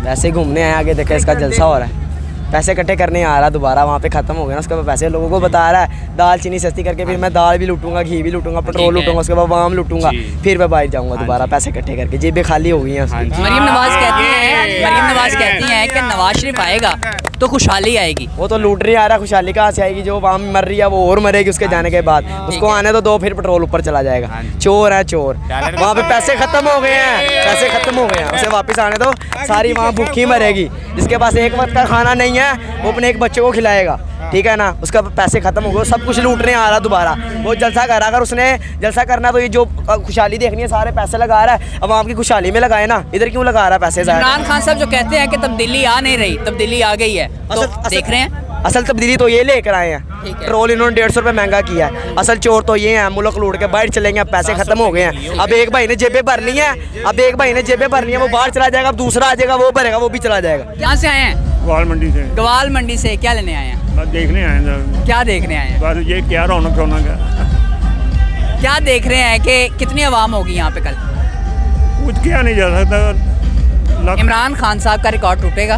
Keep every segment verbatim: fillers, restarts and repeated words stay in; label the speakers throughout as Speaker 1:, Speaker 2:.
Speaker 1: वैसे घूमने आए, आगे देखे इसका जलसा हो रहा है, पैसे इकट्ठे करने आ रहा दोबारा, वहाँ पे ख़त्म हो गया ना, उसके बाद पैसे लोगों को बता रहा है दाल चीनी सस्ती करके, फिर मैं दाल भी लूटूंगा, घी भी लूटूंगा, पेट्रोल लूटूंगा, उसके बाद वाम लूटूंगा, फिर मैं बाहर जाऊँगा दोबारा पैसे इकट्ठे करके, जेबें खाली हो गई हैं उसकी।
Speaker 2: मरियम नवाज कहती हैं मरियम नवाज कहती हैं कि नवाज शरीफ आएगा तो खुशहाली आएगी।
Speaker 1: वो तो लूट नहीं आ रहा, खुशहाली कहाँ से आएगी? जो वाम मर रही है वो और मरेगी उसके जाने के बाद, उसको आने तो दो, फिर पेट्रोल ऊपर चला जाएगा। चोर है चोर, वहाँ पे पैसे खत्म हो गए हैं, पैसे खत्म हो गए हैं, उसे वापस आने दो, सारी वहाँ भूखी मरेगी। जिसके पास एक वक्त का खाना नहीं है वो अपने एक बच्चे को खिलाएगा, ठीक है ना, उसका पैसे खत्म हो गए, सब कुछ लूटने आ रहा दोबारा, वो जलसा कर रहा। अगर उसने जलसा करना तो ये जो खुशहाली देखनी है सारे पैसे लगा रहा है, अब आपकी खुशहाली में लगाए ना, इधर क्यों लगा रहा है पैसे?
Speaker 2: इमरान खान साहब जो कहते हैं कि तब्दीली आ नहीं रही, तब्दीली आ गई है, तो देख रहे हैं
Speaker 1: असल तब्दीली तो ये लेकर आए हैं, पेट्रोल इन्होंने डेढ़ सौ रुपये महंगा किया है। असल चोर तो ये हैं, मुल्क लूट के बाहर चलेंगे, अब पैसे खत्म हो गए हैं। अब एक भाई ने जेबें भरनी है, अब एक भाई ने जेबें भरनी है, वो बाहर चला जाएगा, अब दूसरा आ जाएगा, वो भरेगा, वो भी चला जाएगा।
Speaker 2: कहाँ से आए हैं?
Speaker 3: ग्वाल मंडी से।
Speaker 2: ग्वाल मंडी से क्या लेने आए हैं?
Speaker 3: बस देखने आए हैं।
Speaker 2: क्या देखने आए हैं?
Speaker 3: बस ये क्या रौनक रौनक है।
Speaker 2: क्या देख रहे हैं कि कितनी आवाम होगी यहाँ पे कल?
Speaker 3: कुछ क्या नहीं जा सकता।
Speaker 2: इमरान खान साहब का रिकॉर्ड टूटेगा?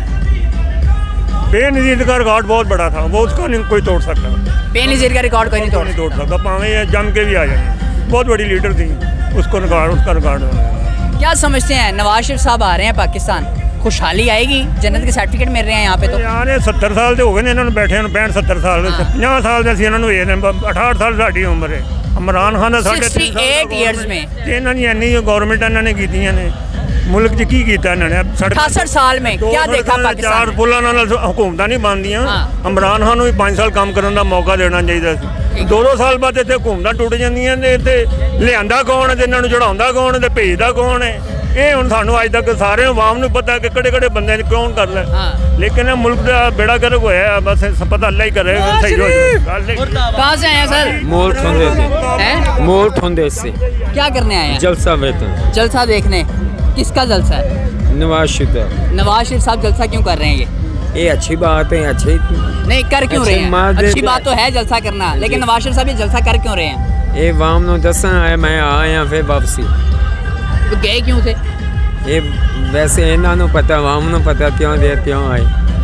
Speaker 3: बेनज़ीर का रिकॉर्ड बहुत बड़ा था, वो उसको नहीं कोई तोड़ सकता।
Speaker 2: बेनज़ीर का रिकॉर्ड कोई नहीं तोड़
Speaker 3: तोड़ सकता, पावे जम के भी आ जाएंगे, बहुत बड़ी लीडर थी, उसको रिकॉर्ड उसका रिकॉर्ड।
Speaker 2: क्या समझते हैं नवाज शरीफ साहब आ रहे हैं पाकिस्तान, खुशहाली आएगी, जन्नत के सर्टिफिकेट मिल रहे हैं यहाँ पे? तो
Speaker 3: यार सत्तर साल से हो गए इन्होंने बैठे, पैंठ सत्तर साल पचास साल से इन्होंने अठाठ साल साड़ी उम्र है। इमरान खान
Speaker 2: ईयर्स में
Speaker 3: इन्होंने गौरमेंट इन्होंने की मुल्क च की किया इन्होंने
Speaker 2: अठासठ साल में क्या देखा पाकिस्तान?
Speaker 3: चार पुलों हुकूमत नहीं बनदियां। इमरान खान भी पाँच साल काम करने का मौका देना चाहिए। दो दो साल बाद इतने हुकूमत टुट जांदियां ने, इतने लिया कौन है, इन्होंने चढ़ाता कौन है, भेजता कौन है? ये हम सानू अज तक सारे आवाम नूं पता कि किहड़े किहड़े बंदे कौन कर ले, लेकिन मुल्क का बेड़ा गर्क होया, बस पता अल्लाह ही करे सही हो जाए।
Speaker 2: कहाँ से आए हैं सर?
Speaker 4: मोल ठोंदे से। मोल ठोंदे से।
Speaker 2: क्या करने आए हैं?
Speaker 4: जलसा वेतन।
Speaker 2: जलसा देखने। किसका जलसा है?
Speaker 4: नवाज शरीफ।
Speaker 2: नवाज शरीफ साहब जलसा क्यों कर रहे हैं? ये
Speaker 4: ये अच्छी बात है, अच्छी
Speaker 2: नहीं कर क्यों रहे हैं? अच्छी बात तो है जलसा करना, लेकिन नवाज शरीफ साहब ये जलसा कर क्यों रहे हैं?
Speaker 4: ये वाम नो दसन आया, मैं आया फिर वापसी।
Speaker 2: तो गए क्यों थे?
Speaker 4: ये वैसे इन्होंने पता, वाम नो पता क्यों दे क्यों आए।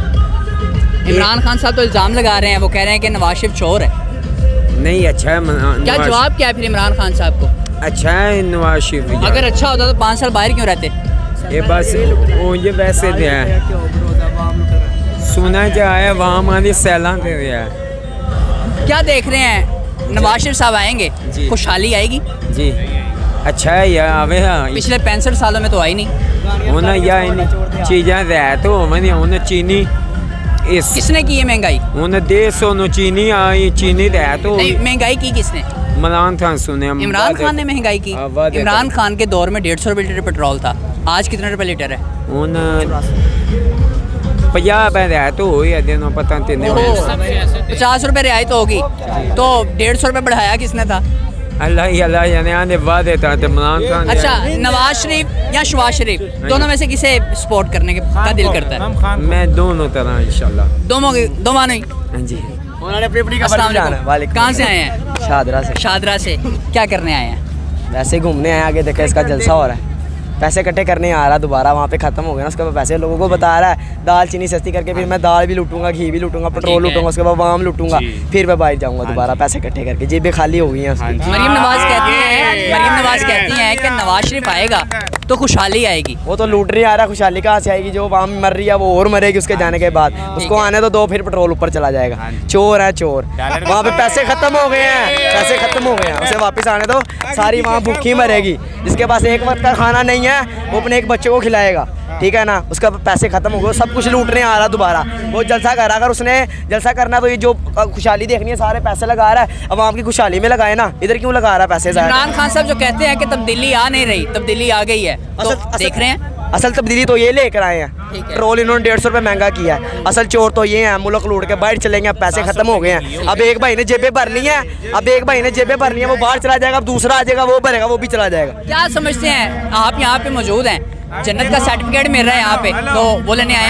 Speaker 2: इमरान खान साहब तो इल्ज़ाम लगा रहे हैं, वो कह रहे हैं कि नवाज शरीफ चोर है।
Speaker 4: नहीं अच्छा है।
Speaker 2: क्या जवाब क्या है फिर इमरान खान साहब को?
Speaker 4: अच्छा है नवाज शरीफ।
Speaker 2: अगर अच्छा होता तो पाँच साल बाहर क्यों रहते?
Speaker 4: ये बस वो ये वैसे दे है, सुना जाए वहाँ हमारी सैलान दे दिया है।
Speaker 2: क्या देख रहे हैं नवाज शरीफ साहब आएंगे, खुशहाली आएगी?
Speaker 4: जी अच्छा है या आवे।
Speaker 2: पिछले पैंसठ सालों में तो आई नहीं।
Speaker 4: उन्हें या चीज़ें रह तो उन्हें चीनी इस
Speaker 2: किसने की है महंगाई?
Speaker 4: उन्हें देश सौ चीनी आई, चीनी रह तो
Speaker 2: महंगाई की किसने?
Speaker 4: इमरान खान सुने।
Speaker 2: इमरान खान ने महंगाई की। इमरान खान के दौर में डेढ़ सौ रुपये लीटर पेट्रोल था, आज कितने रुपए लीटर है?
Speaker 4: उन पचास रियायत तो हुई है, पता नहीं
Speaker 2: पचास रुपये रियायत होगी, तो डेढ़ सौ रुपये बढ़ाया किसने था?
Speaker 4: अल्लाह ही अल्लाह यानी वादे था इमरान खान।
Speaker 2: अच्छा नवाज शरीफ या शहबाज शरीफ, दोनों में से किसे सपोर्ट करने का दिल करता है?
Speaker 4: मैं दोनों तरह इंशाल्लाह।
Speaker 2: दोनों दोनों नहीं।
Speaker 1: हाँ जी, उन्होंने अपनी अपनी खबर।
Speaker 2: कहाँ से आए हैं?
Speaker 1: शादरा से।
Speaker 2: शादरा से क्या करने आए हैं?
Speaker 1: वैसे घूमने आए, आगे देखे इसका जलसा हो रहा है, पैसे इकट्ठे करने आ रहा दोबारा, वहाँ पे ख़त्म हो गया ना, उसके बाद पैसे लोगों को बता रहा है दाल चीनी सस्ती करके, फिर मैं दाल भी लूटूंगा, घी भी लूटूंगा, पेट्रोल लूटूंगा, उसके बाद वाम लूटूंगा, फिर मैं बाहर जाऊँगा दोबारा पैसे इकट्ठे करके, जेबें खाली हो गई हैं उसकी।
Speaker 2: मरियम नवाज कहती हैं मरियम नवाज कहती हैं कि नवाज शरीफ आएगा तो खुशहाली आएगी।
Speaker 1: वो तो लूट नहीं आ रहा, खुशहाली कहाँ से आएगी? जो वाम मर रही है वो और मरेगी उसके जाने के बाद, उसको आने तो दो, फिर पेट्रोल ऊपर चला जाएगा। चोर है चोर, वहाँ पे पैसे खत्म हो गए हैं, पैसे खत्म हो गए हैं, उसे वापस आने दो, सारी वहाँ भूखी मरेगी। जिसके पास एक वक्त का खाना नहीं है वो अपने एक बच्चे को खिलाएगा, ठीक है ना, उसका पैसे खत्म हो गए, सब कुछ लूटने आ रहा दोबारा, वो जलसा कर रहा। अगर उसने जलसा करना तो ये जो खुशहाली देखनी है सारे पैसे लगा रहा है, अब आपकी खुशहाली में लगाए ना, इधर क्यों लगा रहा है पैसे?
Speaker 2: इमरान खान साहब जो कहते हैं कि तब्दीली आ नहीं रही, तब्दीली आ गई है, तो देख रहे हैं
Speaker 1: असल तब्दीली तो ये लेकर आए हैं, पेट्रोल इन्होंने डेढ़ सौ रुपये महंगा किया है। असल चोर तो ये हैं, मुल्क लूट के बाहर चलेंगे, अब पैसे खत्म हो गए हैं। अब एक भाई ने जेबें भरनी है, अब एक भाई ने जेबें भरनी है, वो बाहर चला जाएगा, अब दूसरा आ जाएगा, वो भरेगा, वो भी चला जाएगा।
Speaker 2: क्या समझते हैं आप? यहाँ पे मौजूद हैं, जन्नत का सर्टिफिकेट मिल रहा है यहाँ पे, तो वो लेने आए हैं।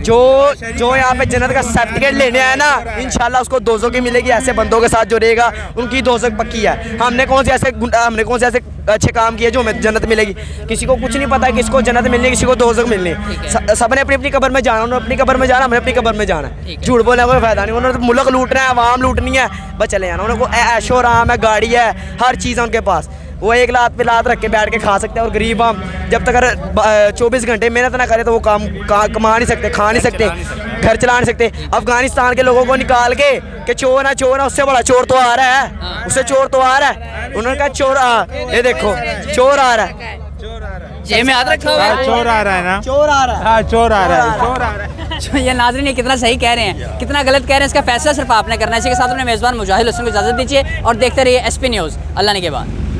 Speaker 1: जो जो यहाँ पे जन्नत का सर्टिफिकेट लेने आया ना, इंशाल्लाह उसको दोज़ख की मिलेगी। ऐसे बंदों के साथ जो रहेगा उनकी दोज़ख पक्की है। हमने कौन से ऐसे हमने कौन से ऐसे अच्छे काम किए जो हमें जन्नत मिलेगी? किसी को कुछ नहीं पता है किसको जन्नत मिलनी है, किसी को दोज़ख मिलनी है। सबने अपनी अपनी कब्र में जाना, उन्होंने अपनी कब्र में जाना, हमने अपनी कब्र में जाना है। झूठ बोलने का कोई फायदा नहीं। उन्होंने मुल्क लूटना है, आवाम लूटनी है, बस चले जाना। उन्होंने ऐशो आराम है, गाड़ी है, हर चीज़ है उनके पास। वो एक लात पे लात रख के बैठ के खा सकते हैं। और गरीब हम जब तक अगर चौबीस घंटे मेहनत ना करें तो वो काम का, कमा नहीं सकते, खा नहीं सकते, घर चला नहीं सकते। अफगानिस्तान के लोगों को निकाल के कि चोर है चोर है, उससे बड़ा चोर तो आ रहा है, उससे चोर तो आ रहा है। उन्होंने कहा चोर आ, ये देखो चोर आ रहा है,
Speaker 2: जेब में हाथ रखा हुआ है,
Speaker 5: चोर आ रहा है ना,
Speaker 1: चोर आ रहा है,
Speaker 5: हाँ चोर आ रहा है, चोर आ रहा है।
Speaker 2: ये नाज़रीन ये कितना सही कह रहे हैं, कितना गलत कह रहे हैं, इसका फैसला सिर्फ आपने करना है। इसी के साथ अपने मेज़बान मुजाहिद हुसैन को इजाज़त दीजिए और देखते रहिए एस पी न्यूज़। अल्लाह ने के बाद।